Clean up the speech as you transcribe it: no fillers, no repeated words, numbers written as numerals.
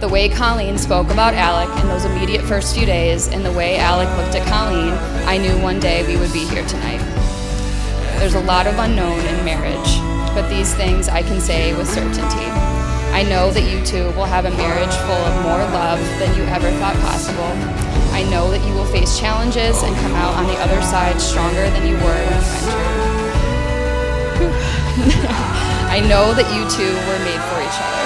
The way Colleen spoke about Alec in those immediate first few days, and the way Alec looked at Colleen, I knew one day we would be here tonight. There's a lot of unknown in marriage, but these things I can say with certainty. I know that you two will have a marriage full of more love than you ever thought possible. I know that you will face challenges and come out on the other side stronger than you were when you entered. I know that you two were made for each other.